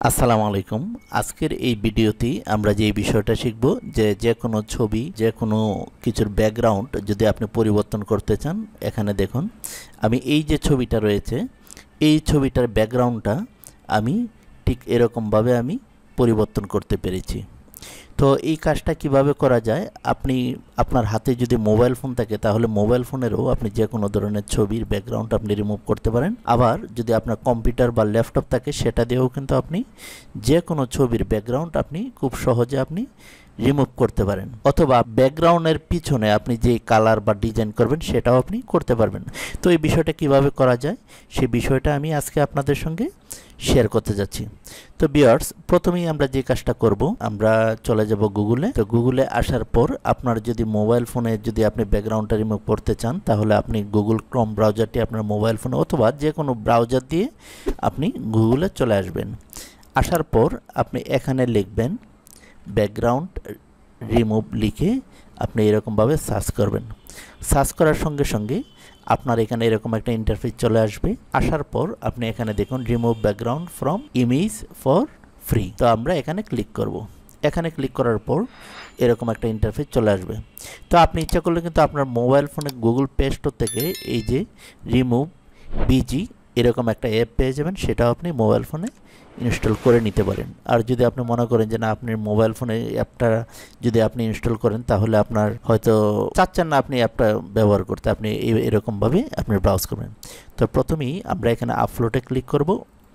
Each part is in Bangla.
আসসালামু আলাইকুম। আজকের এই ভিডিওতে আমরা যে বিষয়টা শিখব যে কোনো ছবি যে কোনো কিছুর ব্যাকগ্রাউন্ড যদি আপনি পরিবর্তন করতে চান, এখানে দেখুন আমি এই যে ছবিটা রয়েছে এই ছবিটার ব্যাকগ্রাউন্ডটা আমি ঠিক এরকমভাবে আমি পরিবর্তন করতে পেরেছি। তো এই কাজটা কিভাবে করা যায়, আপনি আপনার হাতে যদি মোবাইল ফোন থাকে তাহলে মোবাইল ফোনেরও আপনি যে কোনো ধরনের ছবির ব্যাকগ্রাউন্ড আপনি রিমুভ করতে পারেন। আবার যদি আপনার কম্পিউটার বা ল্যাপটপ থাকে সেটা দিয়েও কিন্তু আপনি যে কোনো ছবির ব্যাকগ্রাউন্ড আপনি খুব সহজে আপনি রিমুভ করতে পারেন, অথবা ব্যাকগ্রাউন্ডের পিছনে আপনি যে কালার বা ডিজাইন করবেন সেটাও আপনি করতে পারবেন। তো এই বিষয়টা কিভাবে করা যায় সেই বিষয়টা আমি আজকে আপনাদের সঙ্গে শেয়ার করতে যাচ্ছি। তো ভিউয়ার্স, প্রথমেই আমরা যে কাজটা করব, আমরা চলে যাব গুগলে। তো গুগলে আসার পর আপনার যদি মোবাইল ফোনে যদি আপনি ব্যাকগ্রাউন্ডটা রিমুভ করতে চান তাহলে আপনি গুগল ক্রোম ব্রাউজারটি আপনার মোবাইল ফোনে অথবা যে কোনো ব্রাউজার দিয়ে আপনি গুগলে চলে আসবেন। আসার পর আপনি এখানে লিখবেন ব্যাকগ্রাউন্ড রিমুভ, লিখে আপনি এরকমভাবে সার্চ করবেন। সার্চ করার সঙ্গে সঙ্গে আপনার এখানে এরকম একটা ইন্টারফেস চলে আসবে। আসার পর আপনি এখানে দেখুন remove background from image for free. তো আমরা এখানে ক্লিক করব। এখানে ক্লিক করার পর এরকম একটা ইন্টারফেস চলে আসবে। তো আপনি ইচ্ছা করলে কিন্তু আপনার মোবাইল ফোনে গুগল প্লে স্টোর থেকে এই যে রিমুভ বিজি এরকম একটা অ্যাপ পেয়ে যাবেন, সেটাও আপনি মোবাইল ফোনে ইনস্টল করে নিতে পারেন। আর যদি আপনি মনে করেন যে না, আপনার মোবাইল ফোনে অ্যাপটা যদি আপনি ইনস্টল করেন তাহলে আপনার হয়তো চাচ্ছেন না আপনি অ্যাপটা ব্যবহার করতে, আপনি এরকমভাবে আপনি ব্রাউজ করবেন। তো প্রথমেই আমরা এখানে আপলোডে ক্লিক করব।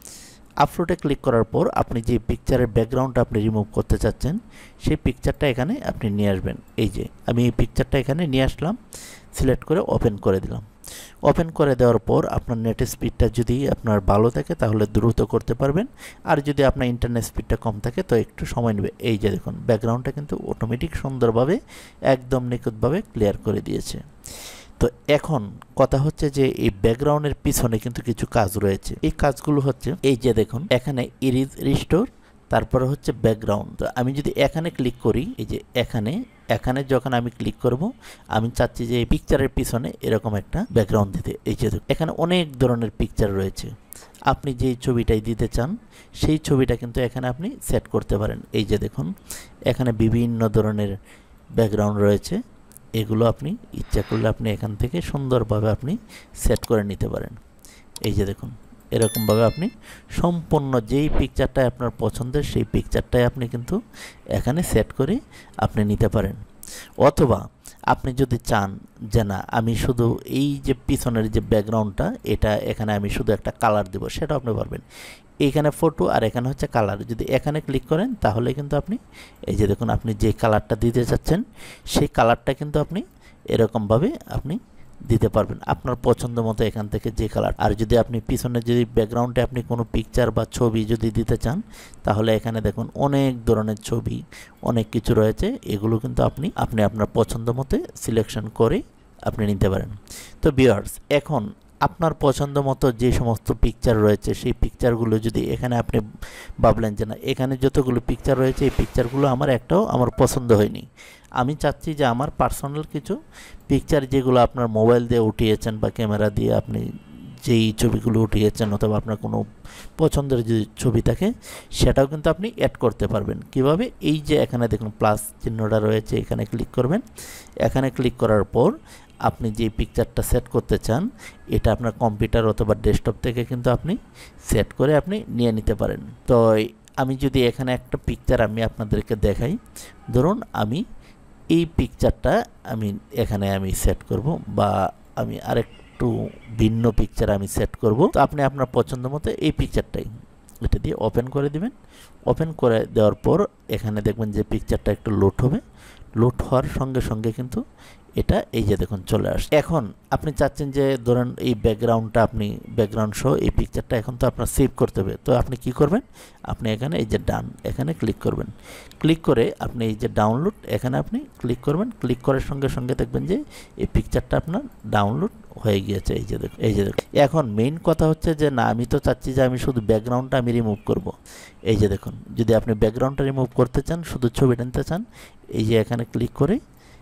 আপলোডে ক্লিক করার পর আপনি যে পিকচারের ব্যাকগ্রাউন্ডটা আপনি রিমুভ করতে চাচ্ছেন সেই পিকচারটা এখানে আপনি নিয়ে আসবেন। এই যে আমি এই পিকচারটা এখানে নিয়ে আসলাম, সিলেক্ট করে ওপেন করে দিলাম। ওপেন করে দেওয়ার পর আপনার নেটের স্পিডটা যদি আপনার ভালো থাকে তাহলে দ্রুত করতে পারবেন, আর যদি আপনার ইন্টারনেট স্পিডটা কম থাকে তো একটু সময় নেবে। এই যে দেখুন ব্যাকগ্রাউন্ডটা কিন্তু অটোমেটিক সুন্দরভাবে একদম নিখুঁতভাবে ক্লিয়ার করে দিয়েছে। তো এখন কথা হচ্ছে যে এই ব্যাকগ্রাউন্ডের পিছনে কিন্তু কিছু কাজ রয়েছে। এই কাজগুলো হচ্ছে এই যে দেখুন এখানে ইরেজ রিস্টোর, তারপরে হচ্ছে ব্যাকগ্রাউন্ড। তো আমি যদি এখানে ক্লিক করি, এই যে এখানে যখন আমি ক্লিক করব আমি চাচ্ছি যে এই পিকচারের পিছনে এরকম একটা ব্যাকগ্রাউন্ড দিতে। এই যে এখানে অনেক ধরনের পিকচার রয়েছে, আপনি যেই ছবিটাই দিতে চান সেই ছবিটা কিন্তু এখানে আপনি সেট করতে পারেন। এই যে দেখুন এখানে বিভিন্ন ধরনের ব্যাকগ্রাউন্ড রয়েছে, এগুলো আপনি ইচ্ছা করলে আপনি এখান থেকে সুন্দরভাবে আপনি সেট করে নিতে পারেন। এই যে দেখুন এরকমভাবে আপনি সম্পূর্ণ যেই পিকচারটাই আপনার পছন্দের সেই পিকচারটাই আপনি কিন্তু এখানে সেট করে আপনি নিতে পারেন। অথবা আপনি যদি চান যে না আমি শুধু এই যে পিছনের যে ব্যাকগ্রাউন্ডটা এটা এখানে আমি শুধু একটা কালার দেব, সেটাও আপনি পারবেন। এইখানে ফটো আর এখানে হচ্ছে কালার, যদি এখানে ক্লিক করেন তাহলে কিন্তু আপনি এই যে দেখুন আপনি যে কালারটা দিতে চাচ্ছেন সেই কালারটা কিন্তু আপনি এরকমভাবে আপনি দিতে পারবেন আপনার পছন্দ মতো এখান থেকে যে কালার। আর যদি আপনি পিছনে যদি ব্যাকগ্রাউন্ডে আপনি কোনো পিকচার বা ছবি যদি দিতে চান তাহলে এখানে দেখুন অনেক ধরনের ছবি অনেক কিছু রয়েছে, এগুলো কিন্তু আপনি আপনার পছন্দ মতো সিলেকশন করে আপনি নিতে পারেন। তো ভিউয়ার্স, এখন আপনার পছন্দ মতো যে সমস্ত পিকচার রয়েছে সেই পিকচারগুলো যদি এখানে আপনি ভাবলেন যে না এখানে যতগুলো পিকচার রয়েছে এই পিকচারগুলো আমার একটাও আমার পছন্দ হয়নি, আমি চাচ্ছি যে আমার পার্সোনাল কিছু পিকচার যেগুলো আপনার মোবাইল দিয়ে উঠিয়েছেন বা ক্যামেরা দিয়ে আপনি যেই ছবিগুলো উঠিয়েছেন অথবা আপনার কোনো পছন্দের যদি ছবি থাকে সেটাও কিন্তু আপনি অ্যাড করতে পারবেন। কিভাবে? এই যে এখানে দেখুন প্লাস চিহ্নটা রয়েছে, এখানে ক্লিক করবেন। এখানে ক্লিক করার পর আপনি যে পিকচারটা সেট করতে চান এটা আপনার কম্পিউটার অথবা ডেস্কটপ থেকে কিন্তু আপনি সেট করে আপনি নিয়ে নিতে পারেন। তো আমি যদি এখানে একটা পিকচার আমি আপনাদেরকে দেখাই, ধরুন আমি এই পিকচারটা আমি এখানে আমি সেট করব বা আমি আরেকটু ভিন্ন পিকচার আমি সেট করব। তো আপনি আপনার পছন্দ মতো এই পিকচারটাই এটা দিয়ে ওপেন করে দিবেন। ওপেন করে দেওয়ার পর এখানে দেখবেন যে পিকচারটা একটু লোড হবে, লোড হওয়ার সঙ্গে সঙ্গে কিন্তু এটা এই যে দেখুন চলে আসছে। এখন আপনি চাচ্ছেন যে ধরেন এই ব্যাকগ্রাউন্ডটা আপনি ব্যাকগ্রাউন্ড সহ এই পিকচারটা এখন তো আপনার সেভ করতে হবে। তো আপনি কি করবেন, আপনি এখানে এই যে ডান এখানে ক্লিক করবেন। ক্লিক করে আপনি এই যে ডাউনলোড এখানে আপনি ক্লিক করবেন। ক্লিক করার সঙ্গে সঙ্গে দেখবেন যে এই পিকচারটা আপনার ডাউনলোড হয়ে গিয়েছে। এই যে দেখুন এখন মেইন কথা হচ্ছে যে না আমি তো চাচ্ছি যে আমি শুধু ব্যাকগ্রাউন্ডটা আমি রিমুভ করব। এই যে দেখুন যদি আপনি ব্যাকগ্রাউন্ডটা রিমুভ করতে চান, শুধু ছবিটা নিতে চান, এই যে এখানে ক্লিক করে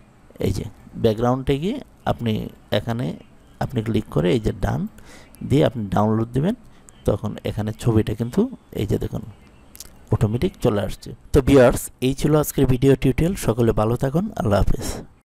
এই যে ব্যাকগ্রাউন্ডে গিয়ে আপনি এখানে আপনি ক্লিক করে এই যে ডান দিয়ে আপনি ডাউনলোড দিবেন, তখন এখানে ছবিটা কিন্তু এই যে দেখুন অটোমেটিক চলে আসছে। তো ভিউয়ার্স, এই ছিল আজকের ভিডিও টিউটোরিয়াল। সকলে ভালো থাকুন। আল্লাহ হাফেজ।